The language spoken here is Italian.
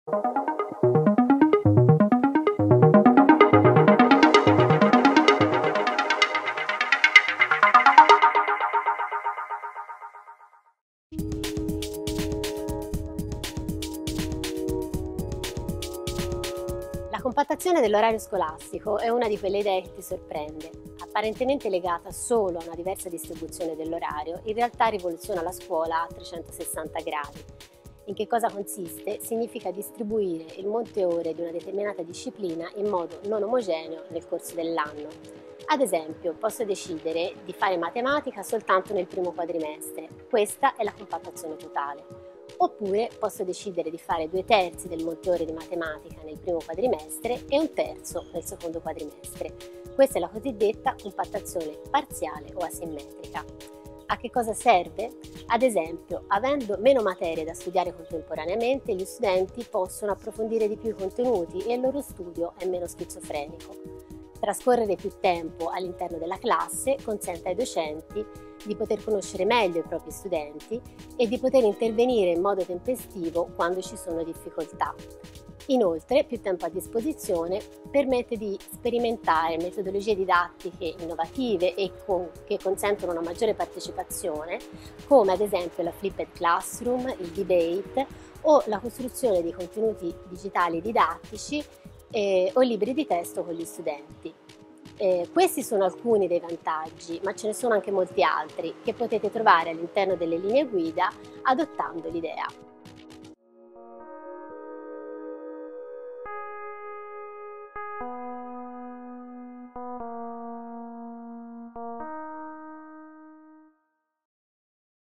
La compattazione dell'orario scolastico è una di quelle idee che ti sorprende. Apparentemente legata solo a una diversa distribuzione dell'orario, in realtà rivoluziona la scuola a 360 gradi. In che cosa consiste? Significa distribuire il monte ore di una determinata disciplina in modo non omogeneo nel corso dell'anno. Ad esempio, posso decidere di fare matematica soltanto nel primo quadrimestre. Questa è la compattazione totale. Oppure posso decidere di fare 2/3 del monte ore di matematica nel primo quadrimestre e 1/3 nel secondo quadrimestre. Questa è la cosiddetta compattazione parziale o asimmetrica. A che cosa serve? Ad esempio, avendo meno materie da studiare contemporaneamente, gli studenti possono approfondire di più i contenuti e il loro studio è meno schizofrenico. Trascorrere più tempo all'interno della classe consente ai docenti di poter conoscere meglio i propri studenti e di poter intervenire in modo tempestivo quando ci sono difficoltà. Inoltre, più tempo a disposizione permette di sperimentare metodologie didattiche innovative e che consentono una maggiore partecipazione, come ad esempio la flipped classroom, il debate o la costruzione di contenuti digitali didattici o libri di testo con gli studenti. Questi sono alcuni dei vantaggi, ma ce ne sono anche molti altri che potete trovare all'interno delle linee guida adottando l'idea.